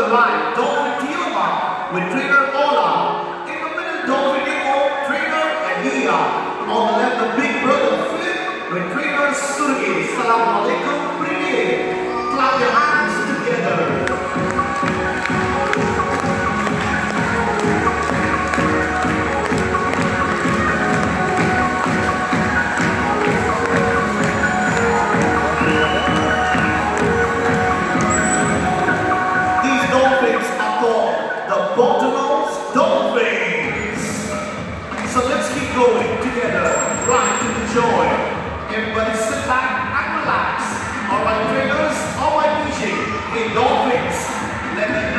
left, dolphin to your left with trainer Ola. In the middle, dolphin trainer Adia. On the left, the big brother Flip with trainer Surgi. Assalamualaikum, Priye. Clap your hands together. Dolphins. So let's keep going together, right to the joy. Everybody sit back and relax. Alright trainers, alright DJ. Hey dolphins, let me